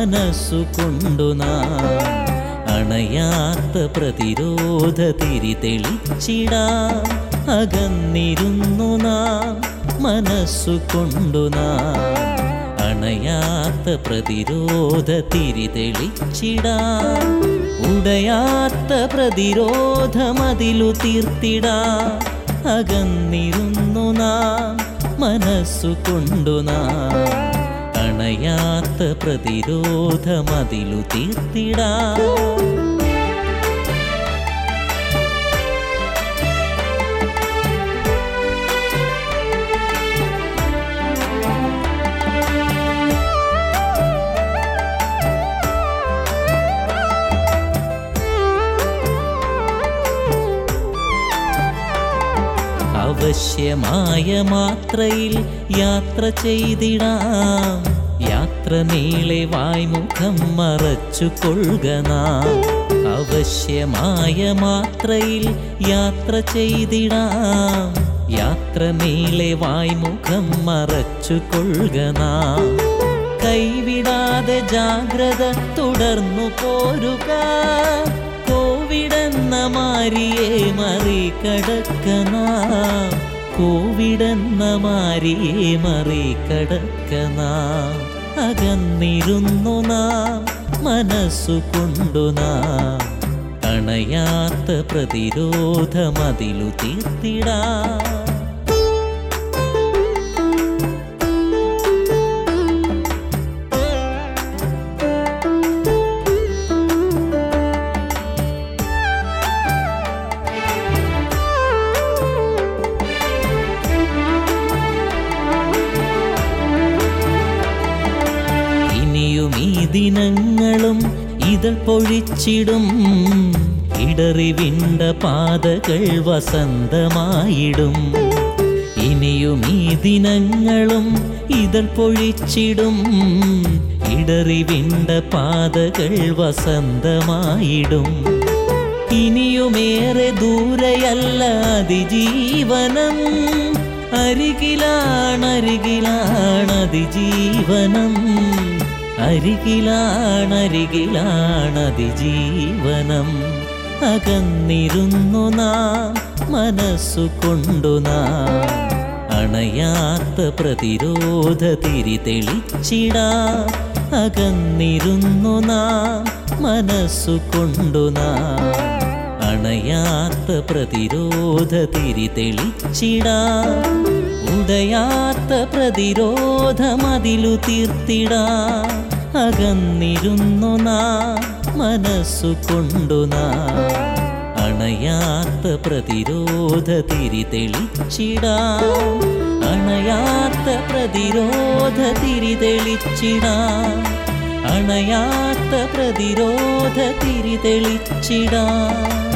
മനസ്സുകൊണ്ടു നാം അണയാത്ത പ്രതിരോധ തിരി തെളിച്ചിടാം. അകന്നിരുന്നു നാം മനസ്സുകൊണ്ടു നാം അണയാത്ത പ്രതിരോധ തിരി തെളിച്ചിടാം. ഉടയാത്ത പ്രതിരോധമതിലു തീർത്തിടാം. അകന്നിരുന്നു നാം മനസ്സുകൊണ്ടു നാം അണയാത്ത പ്രതിരോധമതിലു തീർത്തിടാം. അവശ്യമായ മാത്രയിൽ യാത്ര ചെയ്തിടാം. യാത്ര നീളെ വായ്മുഖം മറച്ചു കൊള്ളുക നാം. അവശ്യമായ മാത്രയിൽ യാത്ര ചെയ്തിടാം. യാത്ര നീളെ വായ്മുഖം മറച്ചു കൊള്ളുക നാം. കൈവിടാതെ ജാഗ്രത തുടർന്നു പോരുക. കോവിഡെന്ന മാരിയെ മറികടക്ക നാം. കോവിഡെന്ന മാരിയെ മറികടക്ക നാം. അകന്നിരുന്നു നാം മനസ്സുകൊണ്ടു നാം അണയാത്ത പ്രതിരോധമതിലു തീർത്തിടാം. ഈ ദിനങ്ങളും ഇതൾ പൊഴിച്ചിടും. ഇടറിവിണ്ട പാതകൾ വസന്തമായിടും. ഇനിയും ഈ ദിനങ്ങളും ഇതൾ പൊഴിച്ചിടും. ഇടറിവിണ്ട പാതകൾ വസന്തമായിടും. ഇനിയുമേറെ ദൂരെയല്ല അതിജീവനം. അരികിലാണരികിലാണതിജീവനം. അരികിലാണരികിലാണതിജീവനം. അകന്നിരുന്നു നാം മനസ്സുകൊണ്ടു നാം അണയാത്ത പ്രതിരോധ തിരി തെളിച്ചിടാം. അകന്നിരുന്നു നാം മനസ്സുകൊണ്ടു നാം അണയാത്ത പ്രതിരോധ തിരി തെളിച്ചിടാം. ഉടയാത്ത പ്രതിരോധമതിലു തീർത്തിടാം. അകന്നിരുന്നു നാം മനസ്സുകൊണ്ടു നാം അണയാത്ത പ്രതിരോധ തിരി തെളിച്ചിടാം. അണയാത്ത പ്രതിരോധ തിരി തെളിച്ചിടാം. അണയാത്ത പ്രതിരോധ തിരി തെളിച്ചിടാം.